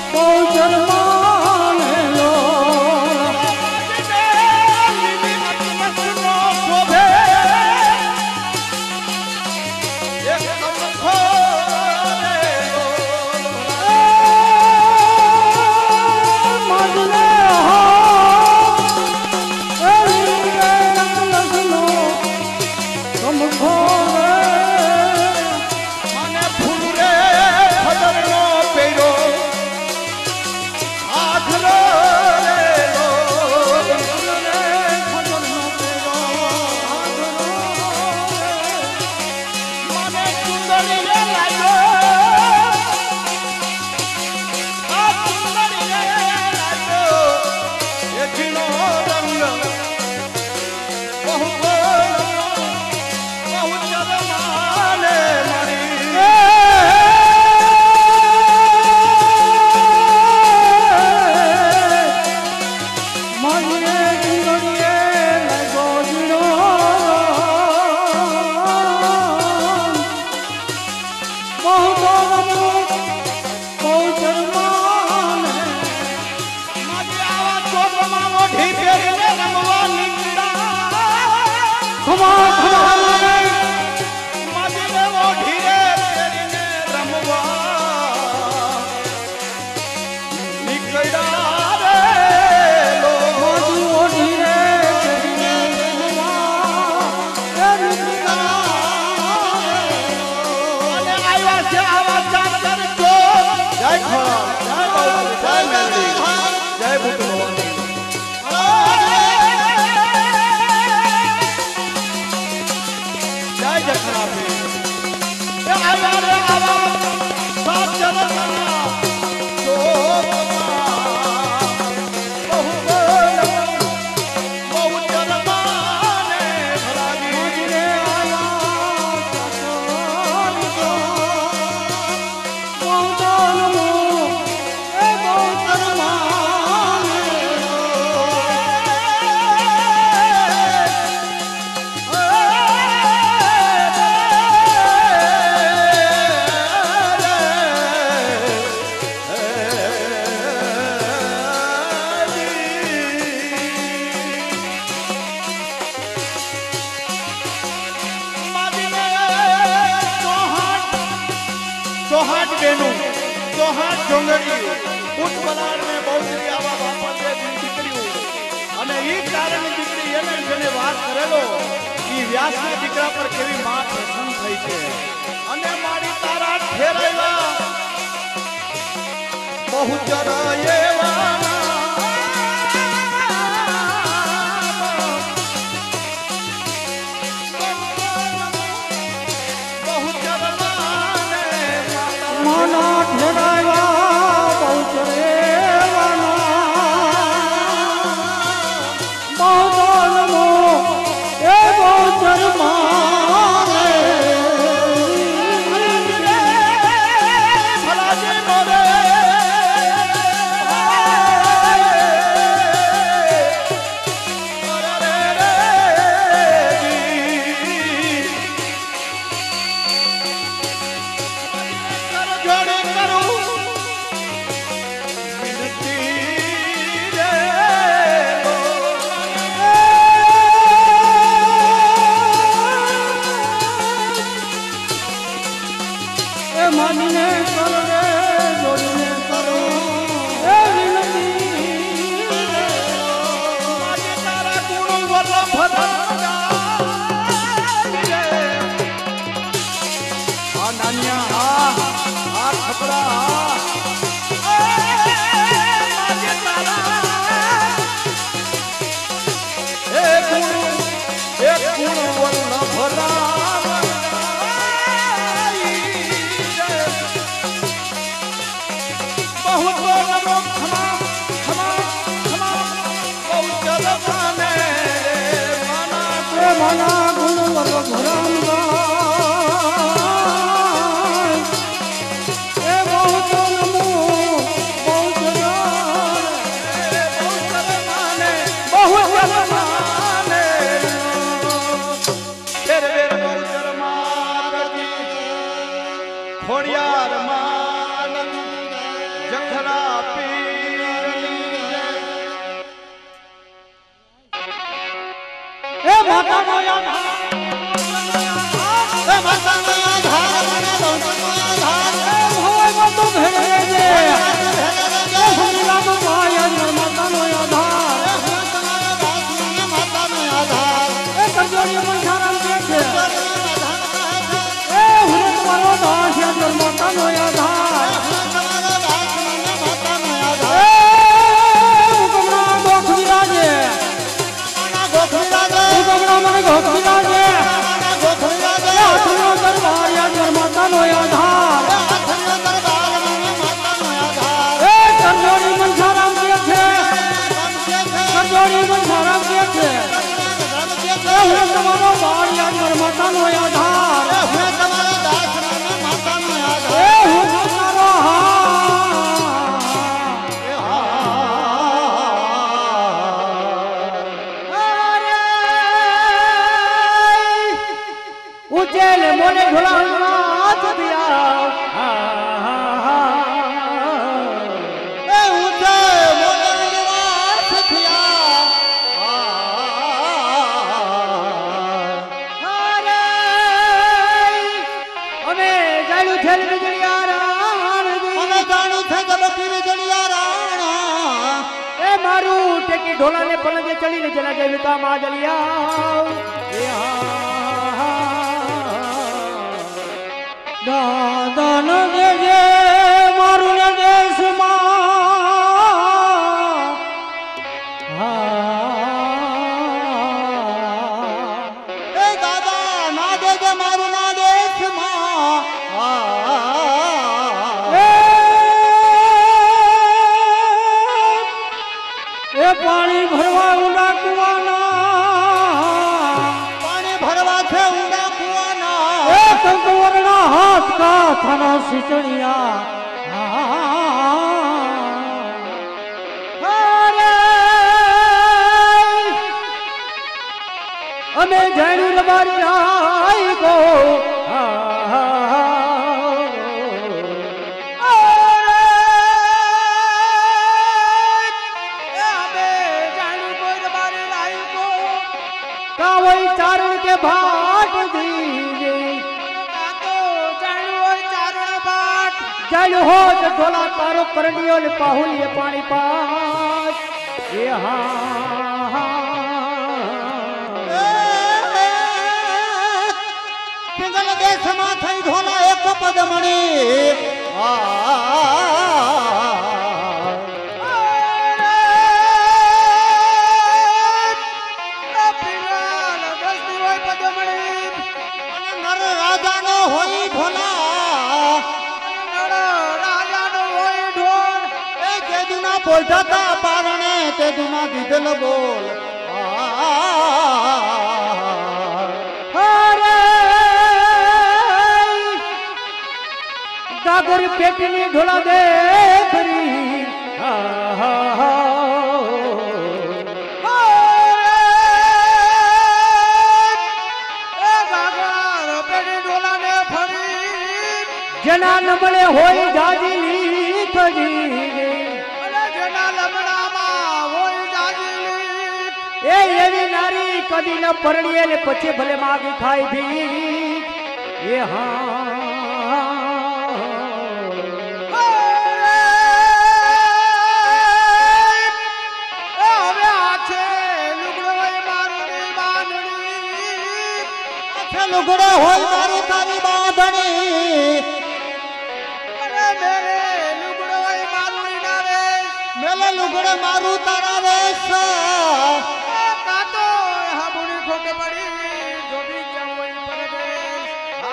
खमा खमा खमा बहुत जलवाने रे माना માતા નો આધાર એ માતા નો આધાર હોય માતો ભેળે રે હમીલા માયા માતા નો આધાર માતા નો આધાર એ કરજોડી મનસારામ કે છે એ હું તમારો દાસ યાર માતા નો આધાર તમારો દાસ માતા નો આધાર એ હુકમના ગોખ વિરાજે મને ગોખ વિરાજે હાથનો દરબાર યાર માતા નો આધાર હાથનો દરબાર માતા નો આધાર એ કરજોડી મનસારામ કે છે કરજોડી મનસારામ કે છે હું તમારો બાળ યાર માતા નો આધાર હું તમારો દાસ માતા નો આધાર એ હું તમારો उज्जैन मोने ढोला हाथ दिया ए उज्जैन मोने निवास दिया अरे अमे जाणू छे बिजलिया राण अमे जाणू छे गबकी बिजलिया राण ए मारू टेकी ढोला ने पलंगे चढ़ी ने जना देवता माजलिया ए दादा न देजे मारू ने देश ए दादा ना देजे मारू ना देश ए पानी भरवा उड़ा कुआना पानी भरवा छे उड़ा कुआना ए कंकवरना हाथ का थाना सिचड़िया अरे अमे जाणू रबारी राई को चारण के भाट दीजे जाणू हो तो ढोला तारो करनियो ने पाहुलिए पानी पास ये पिंगल देश में थई ढोला एक पद मणि बोलता पारणे ते दुना दीदल बोल अरे गागर पेटनी ढोला दे खरी जना नमले होई जाजी खरी ए एवी नारी कदी न परणिए ने पछे भले मागी खाई भी ये लुगड़े होई मारी तारी बांधनी अरे मेरे लुगड़े होई मारू नारे मेले लुगड़े मारू तारा वेश खोके पड़ी जो भी क्या वही परदेश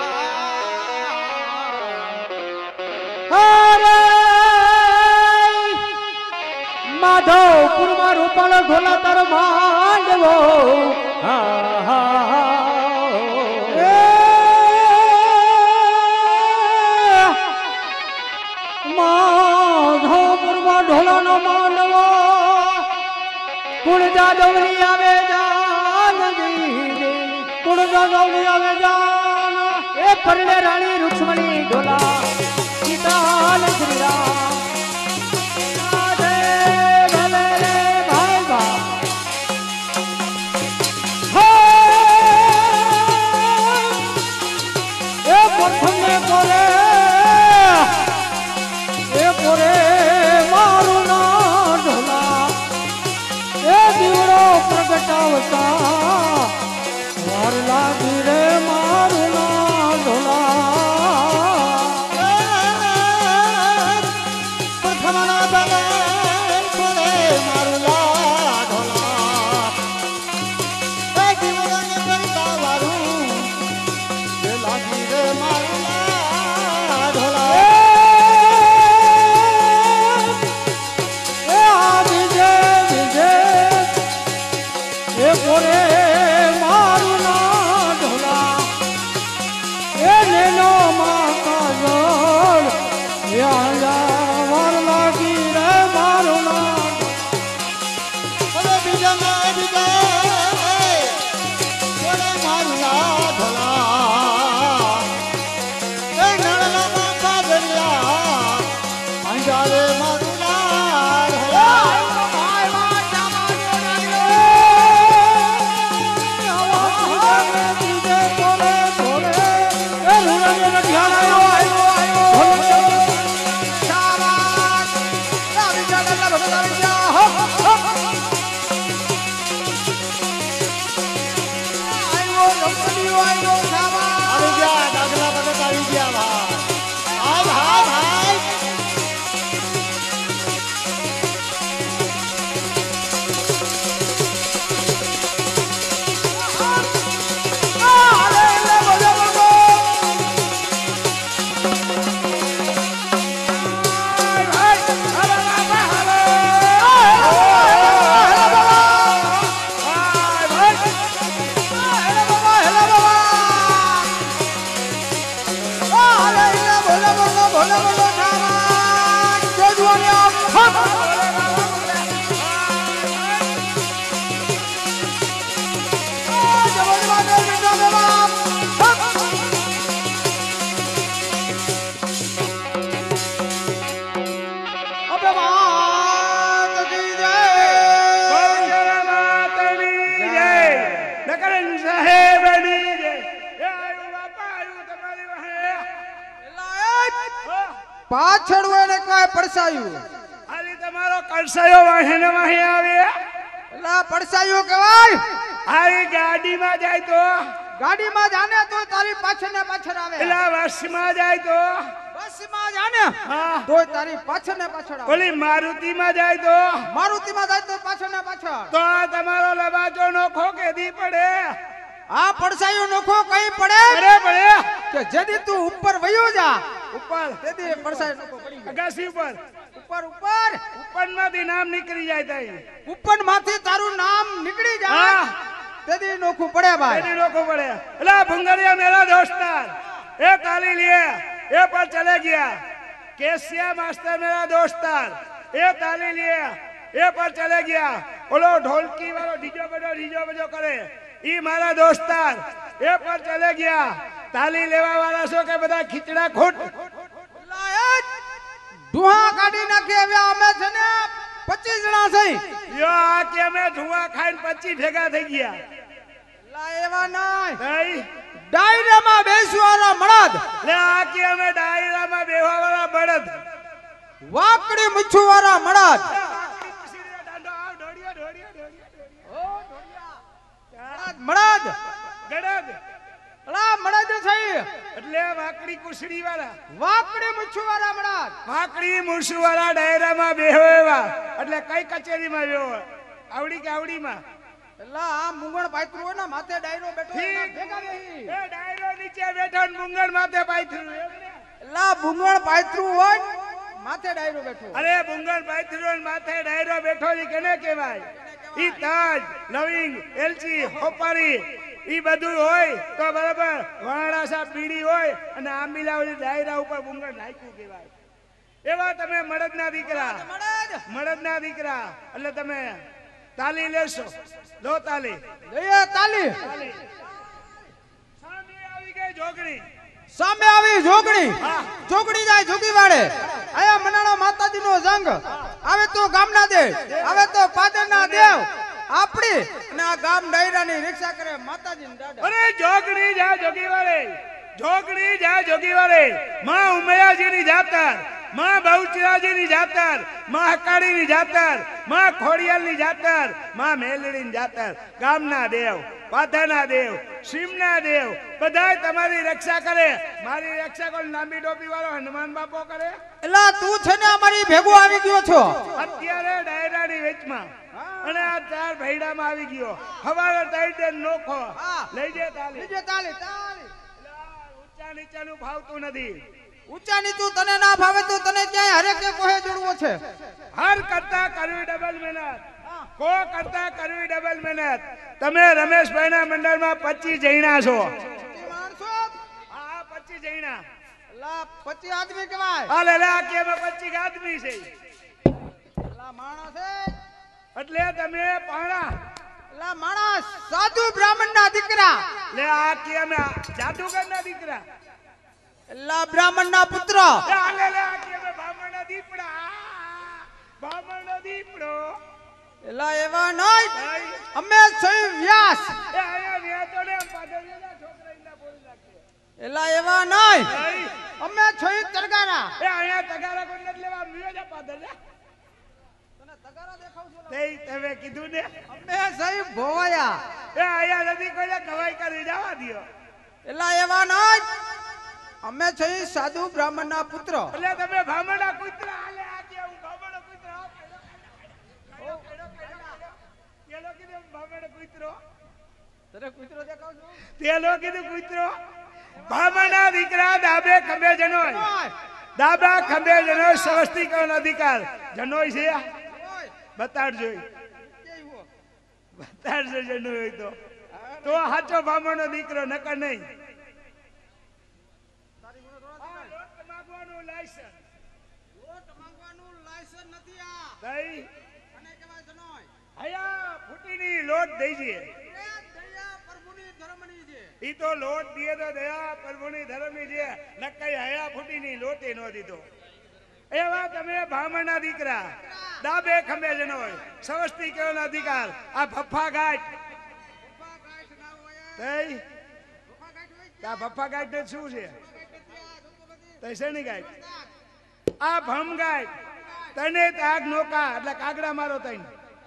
अरे माधवपुर में रूपालो ढोला तारो मांडवो माधवपुर में ढोला नो मांडवो कुण जादवनी आवे आवे जान ए परणे रानी रुक्मणी ढोला सीता श्री राम राधे भले रे भाई बा મારું ના ઢોલા એને નો માતા વાર લાગી રે મારું ના બીજા મારું ના ઢોલા એ નળના માથા દરિયા અંજારે મારું ના ઢોલા પાછળ એને કાય પડસાયું આલી તમારો કળસાયો વાહને વાહે આવે એલા પડસાયું કહેવાય આઈ ગાડીમાં જાય તો ગાડીમાં જાને તો તારી પાછળ ને પાછળ આવે એલા બસમાં જાય તો બસમાં જાને હા તો તારી પાછળ ને પાછળ આવે ઓલી મારુતિમાં જાય તો મારુતિમાં જાય તો પાછળ ને પાછળ તો તમારો લબાજો નોખો કેદી પડે આ પડસાયું નોખો કઈ પડે અરે પડે કે જેદી તું ઉપર વયો જા ઉપર તેદી પડસાયું નોખો પડી જાય અગાસી ઉપર ઉપર ઉપરમાંથી નામ નીકળી જાય તઈ ઉપર માંથી તારું નામ નીકળી જાય હા તેદી નોખું પડે ભાઈ કેદી નોખો પડે એલા ભંગરિયા મેરા દોસ્તાર એ તાલી લીએ એ પર ચલે ગયા કેસિયા માસ્ટર મેરા દોસ્તાર એ તાલી લીએ એ પર ચલે ગયા ઓલો ઢોલકી વાળો ડીજો બજો કરે ઈ મારા દોસ્તાર એ પર ચલે ગયા તાલી લેવા વાળા છો કે બધા ખીચડા ખોટ ધુઆ કાઢી નાખે હવે અમે છે ને 25 જણા છે યો આ કે અમે ધુઆ ખાઈને 25 ભેગા થઈ ગયા લા એવા નહીં નહીં ડાયરામાં બેસવાળા મળદ લે આ કે અમે ડાયરામાં બેહવા વાળા બળદ વાકડી મુછુવાળા મળદ મળદ ગડદ લા મળદ છે એટલે વાકડી કુસડી વાળા વાકડી મુછુવાળા મળદ વાકડી મુસુ વાળા ડાયરામાં બેહવા એટલે કઈ કચેરીમાં બેહો આવડી કે આવડીમાં લા આ મુંગણ પાયતું હોય ને માથે ડાયરો બેઠો એના ભેગા બેહી એ ડાયરો નીચે બેઠો ને મુંગળ માથે પાયથરું લા મુંગણ પાયતું હોય માથે ડાયરો બેઠો અરે મુંગળ પાયથરું માથે ડાયરો બેઠો ઈ કેને કહેવાય ઈ તાજ લવિંગ એલચી હોપારી ઈ બધું હોય તો બરાબર વાણાસા પીડી હોય અને આંબીલાવલી ડાયરા ઉપર મુંગળ નાખ્યું કહેવાય એવા તમે મળદના દીકરા મળદના દીકરા એટલે તમે તાલી લેશો લો તાલી લઈએ તાલી સામે આવી ગઈ જોગણી સામે આવી જોગણી હા. જોગણી જાય જોગી વાડે આયા મનાણા માતાજીનો જંગ આવે તો ગામના દેવ આવે તો પાદરના દેવ આપડી અને આ ગામ ડાયરાની રિક્ષા કરે માતાજીના દાડા અરે જોગણી જા જોગી વાળે જોગણી જા જોગી વાળે માં ઉમયાજીની જાતર માં બહુચરાજીની જાતર માં હકાડીની જાતર માં ખોડિયાલની જાતર માં મેલડીની જાતર ગામના દેવ પાધાના દેવ સીમના દેવ બધાય તમારી રક્ષા કરે મારી રક્ષા કોણ લાંબી ટોપી વાળો હનુમાન બાપો કરે એલા તું છે ને અમારી ભેગો આવી ગયો છો અત્યારે ડાયરાની વેચમાં અને આ ચાર ભૈડામાં આવી ગયો હવારે ટાઈડે નોખો લઈ જે તાલી લીજે તાલી તાલી ઊંચા નીચાનું ભાવતું નથી ઊંચા નીચું તને ના ભાવે તો તને ક્યાંય હરેકે કોહે જોડવો છે હર કરતા કરવી ડબલ મહેનત કો કરતા કરવી ડબલ મહેનત. તમે રમેશભાઈ ના મંડળમાં 25 જઈના છો. માણસો હા 25 જઈના. લા 25 આદમી કહેવાય. હાલે લે આ કે 25 આદમી છે. લા માણસ છે એટલે તમે પાણા લા માણસ સાધુ બ્રાહ્મણ ના દીકરા. લે આ કે અમે જાદુગર ના દીકરા. લા બ્રાહ્મણ ના પુત્ર. લે હાલે લે આ કે અમે બ્રાહ્મણ ના દીપડા. બ્રાહ્મણ નો દીપડો. લા એવા નહીં ભાઈ અમે સહી વ્યાસ. એ આયા વ્યાતો ને પાદરિયાના છોકરા ઇના બોલી નાખે. એલા એવા નહીં ભાઈ અમે સહી તરગારા. એ આયા તગારા કોઈ નથી લેવા મિયો જા પાદરિયા. તને તગારા દેખાવ છો. તે તમે કીધું ને અમે સહી ભોવાયા. એ આયા નથી કોઈ ગવાઈ કરી જવા દ્યો. એલા એવા નહીં અમે સહી સાધુ બ્રાહ્મણ ના પુત્ર. એટલે તમે બ્રાહ્મણના કૂતરા હાલે આ કે હું બ્રાહ્મણનો કૂતરો પેલો કીધું બ્રાહ્મણનો કૂતરો. તને કૂતરો દેખાવ છો. પેલો કીધું કૂતરો. બ્રાહ્મણના દીકરા દાબે ખંભે જનોય. દાબા ખંભે જનોય સવસ્તિકરણ અધિકાર જનોય છે. બતાડજો બતાડજો જનોય હોય તો સાચો બ્રાહ્મણનો દીકરો નકર નહીં. લોટ દઈજે ઈ તો લોટ દીએ તો દયા પ્રભુની ધર્મની છે નકઈ હયા ફૂટીની લોટે નો દીધો. એવા તમે બ્રાહ્મણના દીકરા દાબે ખંભે જનો હોય સવસ્તિકરણ અધિકાર આ ભફ્ફા ગાંઠ તઈ આ ભફ્ફા ગાંઠ ને શું છે તઈ શેની ગાંઠ આ ભમ ગાંઠ તને તાગ નોકા એટલે કાગડા મારો તઈ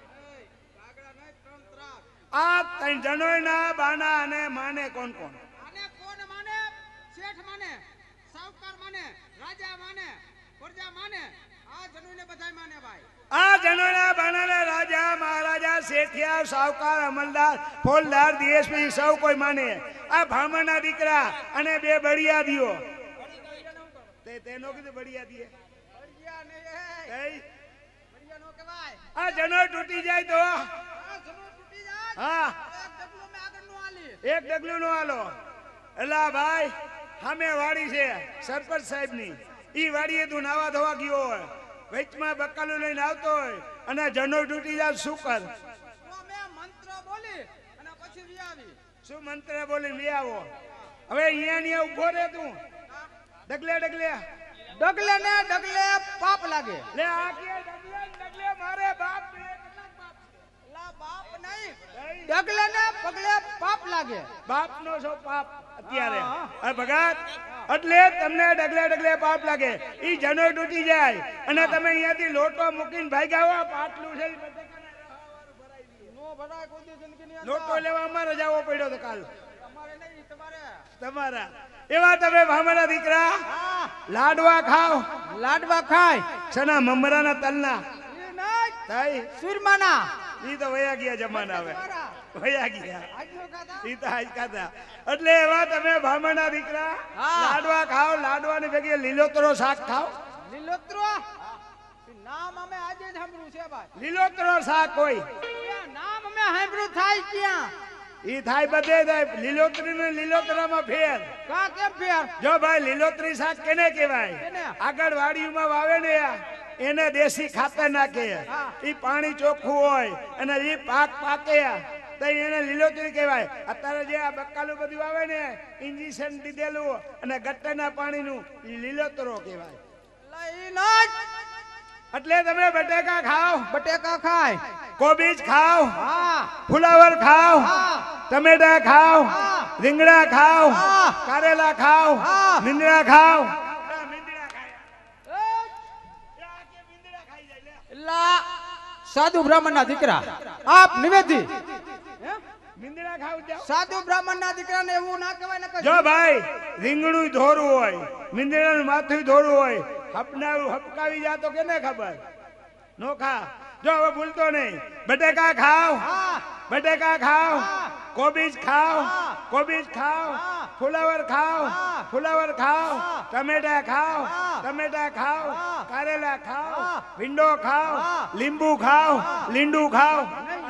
આ તઈ જનોયના બાના અને માને કોણ કોણ આને કોણ માને? શેઠ માને, સાવકાર માને, રાજા માને, પ્રજા માને. આ જનોયને બધાય માને ભાઈ. આ જનોયના બાનાને રાજા મહારાજા શેઠિયા સાવકાર અમલદાર ફોલદાર ડીએસપી સૌ કોઈ માને. આ બ્રાહ્મણના દીકરા અને બે બળિયા દિયો તેનો કીધું બળિયા દિયે બળિયા નહીં બળિયા નો કહેવાય. આ જનોય તૂટી જાય તો આ જનો તૂટી જાય. હા એક ડગલું નો હાલો. એલા ભાઈ સામે વાડી છે સરપંચ સાહેબ ની. ઈ વાડીએ તું નાવા ધોવા ગયો હોય વચમાં બકાલું લઈને આવતો હોય અને જનોય તૂટી જાય શું કર? મંત્ર બોલી અને પછી વી આવી. શું મંત્ર બોલી લઈ આવો? હવે અહીંયા ને ઉભો રે તું ડગલે ડગલે ડગલે ને ડગલે પાપ લાગે. લે આ કે ડગલે ડગલે મારે બાપ લા બાપ નહીં ડગલે ને પગલે પાપ લાગે. બાપ નો છો પાપ અત્યારે આ ભગત એટલે તમને ડગલે ડગલે પાપ લાગે. ઈ જનોય તૂટી જાય અને તમે અહીંયાથી લોટો મૂકીને ભાગ્યા હો પાટલું છે નો ભરાય કોઈ દી જિંદગીની અંદર. લોટો લેવા અમારે જવો પડ્યો તો કાલ તમારે નહીં તમારા. એવા તમે ભામણા દીકરા હા લાડવા ખાવ લાડવા ખાય છના મમરાના તલના એ નહીં થાય સુરમાના ઈ તો વયા ગયા જમાના હવે વયા ગયા આજનો ખાતા ઈ તો આજ ખાતા. એટલે એવા તમે ભામણા દીકરા હા. લાડવા ખાવ લાડવાની ભેગી લીલોતરો શાક ખાવ. લીલોતરો નામ અમે આજે જ સાંભળ્યું છે ભાઈ. લીલોતરો શાક હોય નામ અમે સાંભળ્યું થાય ક્યાં? ઈ થાય બધે થાય. લીલોતરી ને લીલોતરામાં ફેર. કા કેમ ફેર? જો ભાઈ લીલોતરી શાક કેને કહેવાય? કેને? આગળ વાડીમાં વાવે ને એને દેશી ખાતર નાખે. હા. ઈ પાણી ચોખ્ખું હોય અને ઈ પાક પાકે તો એને લીલોતરી કહેવાય. અત્યારે જે આ બકાલું બધું આવે ને ઇન્જેક્શન દીધેલું અને ગટરના પાણીનું ઈ લીલોતરો કહેવાય. લઈ નાખ. એટલે તમે બટેકા ખાવ બટેકા ખાય. કોબીજ ખાવ હા ફુલાવર ખાવ હા ટમેટા ખાવ હા. રીંગણા ખાવ હા. કારેલા ખાવ હા. મીંદડા ખાવ. લા સાધુ બ્રાહ્મણ ના દીકરા આપ નિવેદી મીંદડા ખાવ જાવ. સાધુ બ્રાહ્મણ ના દીકરા ને એવું ના કહેવાય ને. જો ભાઈ રીંગણું ધોરું હોય મીંદડાનું માથું ધોરું હોય હપનાવું હપકાવી જાતો કેને ખબર? નો ખા. જો હવે ભૂલતો નહીં. બટેકા ખાવ હા બટેકા ખાવ હા. કોબીજ ખાવ હા. કોબીજ ખાવ હા. ફુલાવર ખાઓ હા. ફુલાવર ખાઓ હા. ટમેટા ખાઓ હા. ટમેટા ખાઓ હા. કારેલા ખાઓ હા. ભીંડો ખાઓ હા. લીંબુ ખાઓ હા. લીંડુ ખાઓ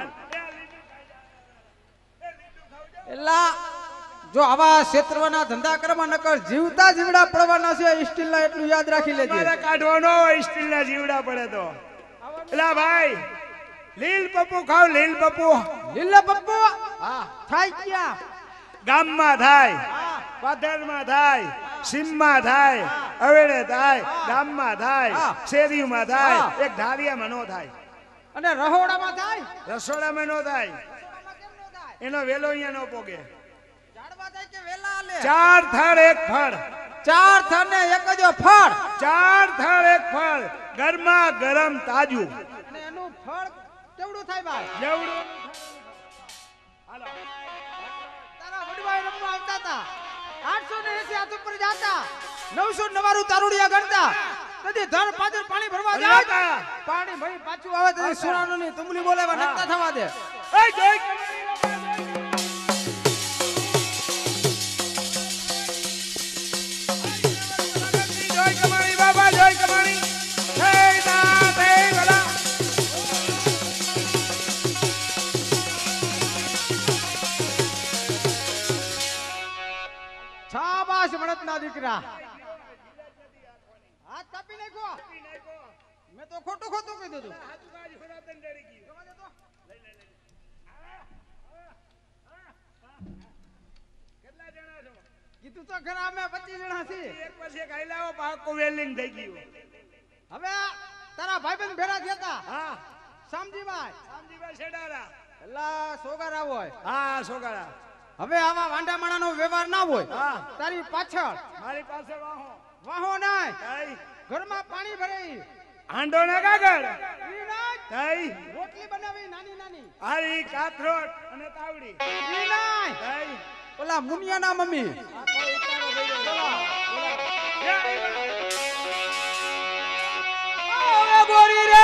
એલા જો આવા ક્ષેત્રના ધંધા કરવા નકર જીવતા જીવડા પડવાના છે સ્ટીલના એટલું યાદ રાખી લેજે મારે કાઢવાનો સ્ટીલના જીવડા પડે તો એલા ભાઈ લીલ પપ્પુ ખાઓ લીલ પપ્પુ લીલા પપ્પુ હા થાય ક્યાં ગામમાં થાય હા. પાથરમાં થાય સીમમાં થાય અવેડે થાય ગામમાં થાય હા. શેરીમાં થાય હા. એક ઢારિયામાં નો થાય અને રહોડામાં થાય રસોડામાં નો થાય રસોડામાં કેમ નો થાય એનો વેલો અહીંયા નો પોગે ઝાડવા થાય કે વેલા આલે ચાર થળ એક ફળ ચાર થને એક જ ફળ ચાર થળ એક ફળ ગરમા ગરમ તાજું અને એનું ફળ કેવડું થાય ભાઈ જેવડું હાલો તારા વડવાઈ રમવા આવતા હતા 880 હાથ ઉપર જાતા 999 તારુડિયા ગણતા તેથી ધર પાદર પાણી ભરવા જાય હલાતા. પાણી ભરી પાછું આવે તેથી સોનાનું ની તુંબલી બોલાવા હા. નકતા થવા દે એ જય જય કમાણી બાબા જય કમાણી જય દા જય ભલા શાબાશ મળતના દીકરા હાથ કાપી નાખો મેં તો ખોટું ખોટું કહી દીધું જવા દે તો. કેટલા જણા છો કીધું તો ખરા અમે 25 જણા છીએ એક પછી એક આઈલાઓ પાકો વેલ્ડિંગ થઈ ગયું હવે તારા ભાઈબંધ ભેરા થયા હતા હા શામજીભાઈ રામજીભાઈ છેડારા એલા સોગારા હોય હા સોગારા હવે આવા વાંડા માણાનો વ્યવહાર ના હોય હા તારી પાછળ મારી પાસે વાહો વાહો નાય તઈ ઘરમાં પાણી ભરાઈ હાંડો ના કાગળ ઈ નાય તઈ રોટલી બનાવી નાની નાની હારી કાથરોટ અને તાવડી ઈ નાય તઈ ઓલા મુનિયાના મમ્મી ઓવે ગોરી રે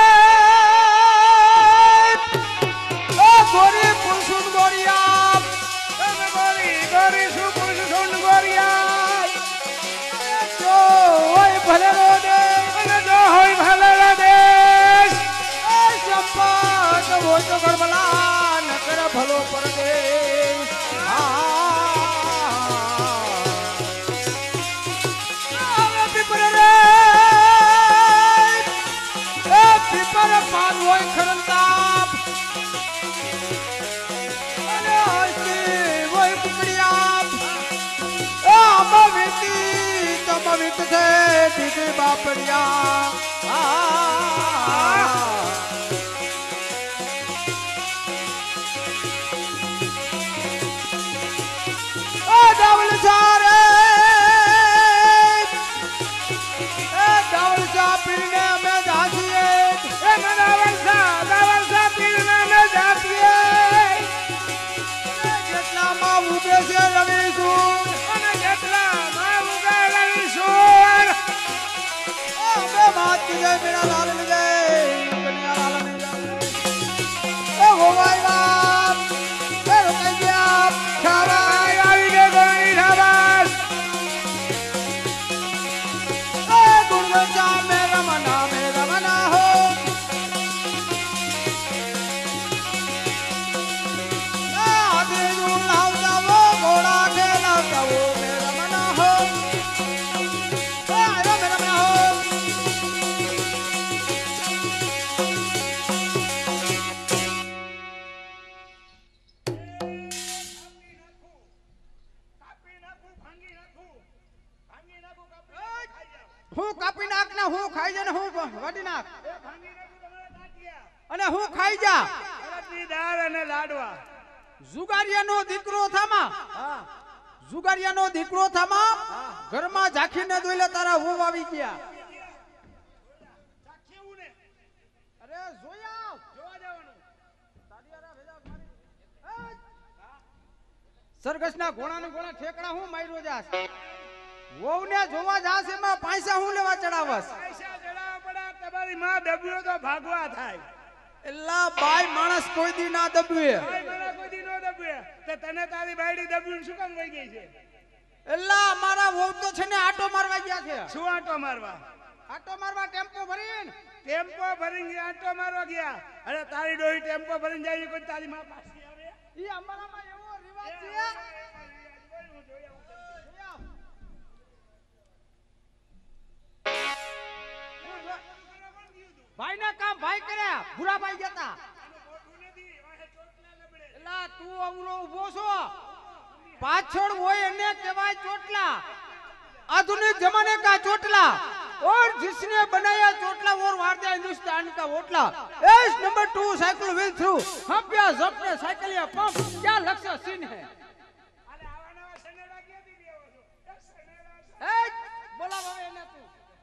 ઓ ગોરી પુલસુન ગોરિયા ગોરી સુપુર સુન ગોરિયા જો ઓય ભલે રો દે અને જો હોય ભલે દેશ એ સંપત હોય તો ગરબલા ન કર ભલો પરદેશ આવે પીપર રે એ પીપર પાન હોય ખરંતાપ અને હસતી હોય કુકડિયા આમાં વીતી તમ વીત છે દીદી બાપડિયા डावल सारे डावल सा पीने में जातिए એ મનાવલસા પીરના ને જાતીએ જેટલા માં ઉગે છે રવિ સૂર અને જેટલા માં ઉગાડેલી સોર અમે માત જય મેરા લાલ જય કન્યા લાલ જય ઓ ગોવાઈ બાપ એ રોકાઈ ગયા ખાવા આવી ગઈ ગોળી ધાબાસ એ ગુણગંજા મેરા મના હો આદે નું લાવતા વો ઘોડા ખેલાવતા વો મેરા મના હો આયો મેરા મના હો કાપી નાખું ભાંગી નાખું કાપી ખાઈ જાવ હું કાપી નાખ ને હું ખાઈ જા ને હું વાટી નાખ એ ભાંગી નાખું તમારા તાટિયા અને હું ખાઈ જા અડદની દાળ અને લાડવા જુગારિયાનો દીકરો થામા હા જુગારિયાનો દીકરો થામા ઘરમાં ઝાંખીને દોઈલે તારા વહુ આવી ગયા સાક્ષી ને અરે જોઈ આવ જોવા જવાનું સરગસના ઘોડાને ઘોડા ઠેકડા હું માર્યો જાસ વહુને જોવા જાસ એમાં પૈસા હું લેવા ચડાવસ પૈસા જડાવવા પડે તમારી માં દબ્યો તો ભાગવા થાય એલા બાઈ માણસ કોઈ દી ના દબવે ભાઈ મને કોઈ દી નો દબ્યો તે તને તારી બાયડી દબ્યું શું કામ વઈ ગઈ છે એલા મારા વહુ તો છે ને આટો મારવા ગયા છે. શું આંટો મારવા? આટો મારવા ટેમ્પો ભરીને. ટેમ્પો ભરીને આંટો મારવા ગયા. અરે તારી ડોહી ટેમ્પો ભરીને જાય છે, કોઈ તારી માં પાછી આવે? ઈ અમારામાં એવો રિવાજ છે. ભાઈ ના કામ ભાઈ કર્યા. ભૂરાભાઈ જતા. એલા તું અવરો ઉભો છો. પાછળ હોય એને કહેવાય ચોટલા. आधुनिक जमाने का चोटला और जिसने बनाया चोटला और वार दिया हिंदुस्तान का वोटला. एस नंबर 2 साइकिल व्हील थ्रू हम क्या जपने साइकिल या पंप क्या लक्ष्य सीन है. बोला भाई એને તું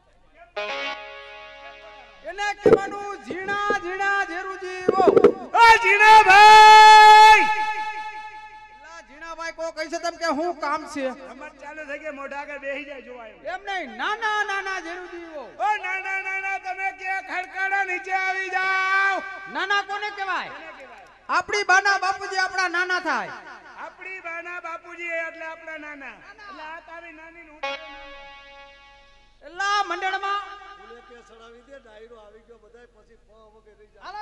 એને કહેવાનું ઝીણા ઝીણા ઝેરુજી ઓ જીણા ભાઈ. ભાઈ કો કઈસે તમ કે હું કામ છે રમત ચાલુ થઈ ગઈ, મોઢા આગળ બેહી જાય જોવાય એમ નહીં. નાના નાના ઝેરુજીઓ. ઓ નાના નાના તમે કે ખડકાડા નીચે આવી જાવ. નાના કોને કહેવાય? આપણી બાના બાપુજી આપણા નાના થાય. આપણી બાના બાપુજી એટલે આપણા નાના. એટલે આ તારી નાની નું એલા મંડળમાં ફૂલે કે સડાવી દે, ડાયરો આવી ગયો બધાય પછી ફ વગર રહી જાય.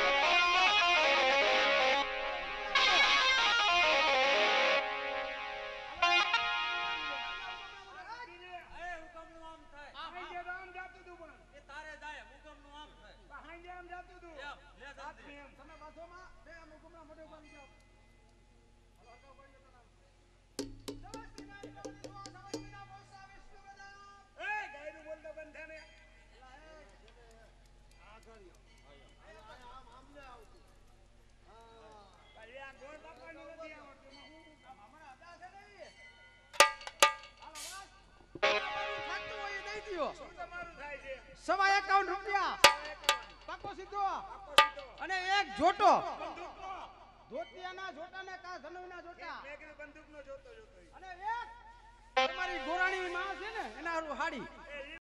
₹51 પાકો સીધો અને એક જોટો. ધોતિયાના જોટાને કા ધનુના જોટા. મેં કીધું બંદૂકનો જોતો જોતો. અને એક તમારી ગોરાણી માં છે ને એના હાડી.